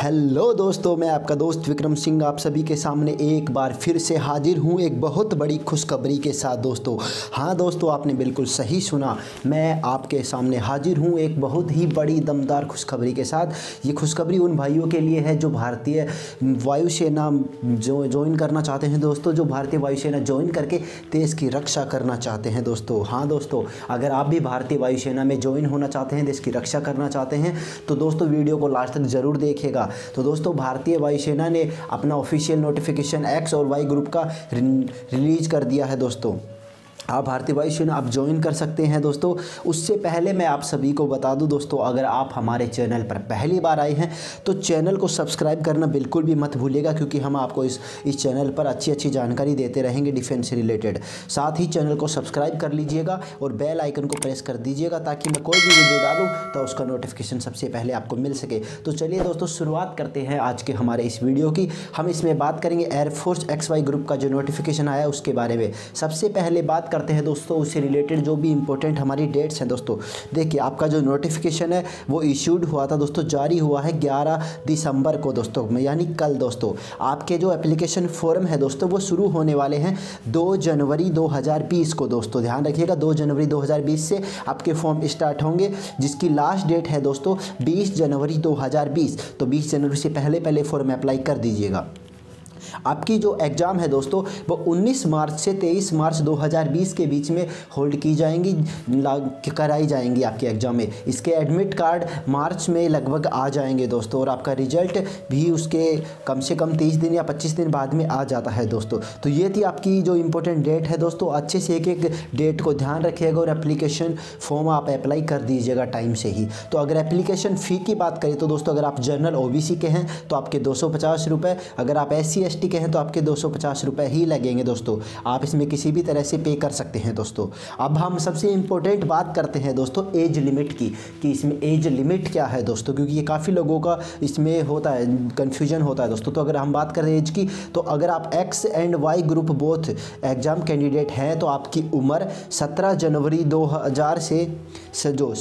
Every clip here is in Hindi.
हेलो दोस्तों, मैं आपका दोस्त विक्रम सिंह आप सभी के सामने एक बार फिर से हाजिर हूँ एक बहुत बड़ी खुशखबरी के साथ। दोस्तों हाँ दोस्तों, आपने बिल्कुल सही सुना, मैं आपके सामने हाजिर हूँ एक बहुत ही बड़ी दमदार खुशखबरी के साथ। ये खुशखबरी उन भाइयों के लिए है जो भारतीय वायुसेना ज्वाइन करना चाहते हैं। दोस्तों जो भारतीय वायुसेना ज्वाइन करके देश की रक्षा करना चाहते हैं। दोस्तों हाँ दोस्तों, अगर आप भी भारतीय वायुसेना में ज्वाइन होना चाहते हैं, देश की रक्षा करना चाहते हैं, तो दोस्तों वीडियो को लास्ट तक ज़रूर देखिएगा। तो दोस्तों भारतीय वायुसेना ने अपना ऑफिशियल नोटिफिकेशन एक्स और वाई ग्रुप का रिलीज कर दिया है। दोस्तों आप भारतीय वायुसेना आप ज्वाइन कर सकते हैं। दोस्तों उससे पहले मैं आप सभी को बता दूं दोस्तों, अगर आप हमारे चैनल पर पहली बार आए हैं तो चैनल को सब्सक्राइब करना बिल्कुल भी मत भूलिएगा, क्योंकि हम आपको इस चैनल पर अच्छी जानकारी देते रहेंगे डिफेंस से रिलेटेड। साथ ही चैनल को सब्सक्राइब कर लीजिएगा और बेल आइकन को प्रेस कर दीजिएगा ताकि मैं कोई भी वीडियो डालूँ तो उसका नोटिफिकेशन सबसे पहले आपको मिल सके। तो चलिए दोस्तों शुरुआत करते हैं आज के हमारे इस वीडियो की। हम इसमें बात करेंगे एयरफोर्स XY ग्रुप का जो नोटिफिकेशन आया उसके बारे में। सबसे पहले बात करते हैं दोस्तों उससे रिलेटेड जो भी इंपॉर्टेंट हमारी डेट्स हैं। दोस्तों देखिए, आपका जो नोटिफिकेशन है वो इशूड हुआ था दोस्तों, जारी हुआ है 11 दिसंबर को दोस्तों में, यानी कल। दोस्तों आपके जो एप्लीकेशन फॉर्म है दोस्तों वो शुरू होने वाले हैं 2 जनवरी 2020 को। दोस्तों ध्यान रखिएगा, 2 जनवरी 2020 से आपके फॉर्म स्टार्ट होंगे, जिसकी लास्ट डेट है दोस्तों 20 जनवरी 2020। तो 20 जनवरी से पहले फॉर्म अप्लाई कर दीजिएगा। आपकी जो एग्ज़ाम है दोस्तों वो 19 मार्च से 23 मार्च 2020 के बीच में होल्ड की जाएंगी, कराई जाएंगी आपके एग्ज़ाम में। इसके एडमिट कार्ड मार्च में लगभग आ जाएंगे दोस्तों, और आपका रिजल्ट भी उसके कम से कम 30 दिन या 25 दिन बाद में आ जाता है दोस्तों। तो ये थी आपकी जो इम्पोर्टेंट डेट है दोस्तों। अच्छे से एक डेट को ध्यान रखिएगा और एप्लीकेशन फॉर्म आप अप्लाई कर दीजिएगा टाइम से ही। तो अगर एप्लीकेशन फ़ी की बात करें तो दोस्तों अगर आप जनरल OBC के हैं तो आपके 250 रुपये, अगर आप SC ST के हैं तो आपके 250 रुपये ही लगेंगे। दोस्तों आप इसमें किसी भी तरह से पे कर सकते हैं। दोस्तों अब हम सबसे इम्पोर्टेंट बात करते हैं दोस्तों एज लिमिट की, कि इसमें एज लिमिट क्या है दोस्तों, क्योंकि ये काफ़ी लोगों का इसमें होता है, कन्फ्यूजन होता है दोस्तों। तो अगर हम बात करें एज की, तो अगर आप X and Y group both exam candidate हैं तो आपकी उम्र 17 जनवरी 2000 से जो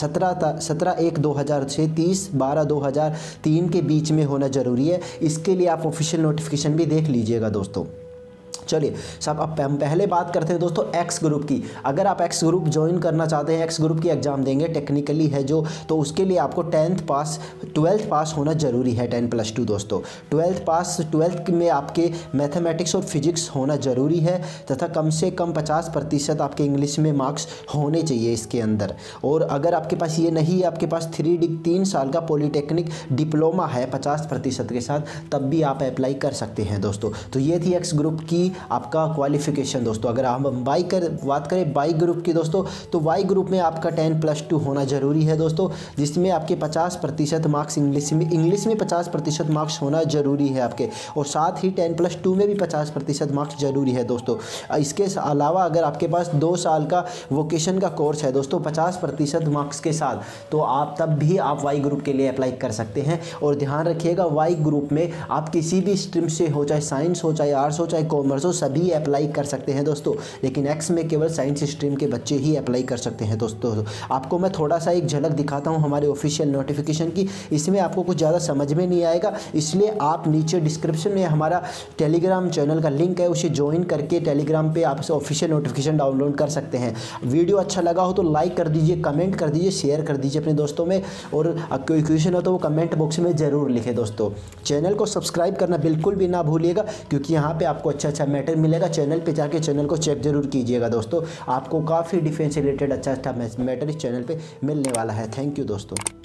17/1/2000 से 30/12/2003 के बीच में होना ज़रूरी है। इसके लिए आप ऑफिशियल नोटिफिकेशन भी देख लीजिएगा दोस्तों। चलिए सब अब हम पहले बात करते हैं दोस्तों X ग्रुप की। अगर आप X ग्रुप ज्वाइन करना चाहते हैं, X ग्रुप की एग्ज़ाम देंगे टेक्निकली है जो, तो उसके लिए आपको 12th पास होना ज़रूरी है, 10+2 दोस्तों। 12th में आपके मैथमेटिक्स और फिजिक्स होना ज़रूरी है, तथा कम से कम 50% आपके इंग्लिश में मार्क्स होने चाहिए इसके अंदर। और अगर आपके पास ये नहीं है, आपके पास 3 साल का पॉलीटेक्निक डिप्लोमा है 50% के साथ, तब भी आप अप्लाई कर सकते हैं दोस्तों। तो ये थी X ग्रुप की आपका क्वालिफिकेशन दोस्तों। अगर हम बात करें वाई ग्रुप की दोस्तों, तो वाई ग्रुप में आपका 10+2 होना ज़रूरी है दोस्तों, जिसमें आपके 50% मार्क्स इंग्लिश में 50% मार्क्स होना ज़रूरी है आपके, और साथ ही 10+2 में भी 50% मार्क्स ज़रूरी है दोस्तों। इसके अलावा अगर आपके पास 2 साल का वोकेशन का कोर्स है दोस्तों 50% मार्क्स के साथ, तो आप तब भी आप वाई ग्रुप के लिए अप्लाई कर सकते हैं। और ध्यान रखिएगा, वाई ग्रुप में आप किसी भी स्ट्रीम से हो, चाहे साइंस हो, चाहे आर्ट्स हो, चाहे कॉमर्स, सभी अप्लाई कर सकते हैं दोस्तों। लेकिन X में केवल साइंस स्ट्रीम के बच्चे ही अप्लाई कर सकते हैं दोस्तों। आपको मैं थोड़ा सा एक झलक दिखाता हूं हमारे ऑफिशियल नोटिफिकेशन की। इसमें आपको कुछ ज़्यादा समझ में नहीं आएगा, इसलिए आप नीचे डिस्क्रिप्शन में हमारा टेलीग्राम चैनल का लिंक है, उसे ज्वाइन करके टेलीग्राम पे आप ऑफिशियल नोटिफिकेशन डाउनलोड कर सकते हैं। वीडियो अच्छा लगा हो तो लाइक कर दीजिए, कमेंट कर दीजिए, शेयर कर दीजिए अपने दोस्तों में, और कोई क्वेश्चन हो तो वो कमेंट बॉक्स में ज़रूर लिखें दोस्तों। चैनल को सब्सक्राइब करना बिल्कुल भी ना भूलिएगा, क्योंकि यहाँ पर आपको अच्छा मैटर मिलेगा। चैनल पे जाके चैनल को चेक जरूर कीजिएगा दोस्तों, आपको काफ़ी डिफेंस रिलेटेड अच्छा मैटर इस चैनल पे मिलने वाला है। थैंक यू दोस्तों।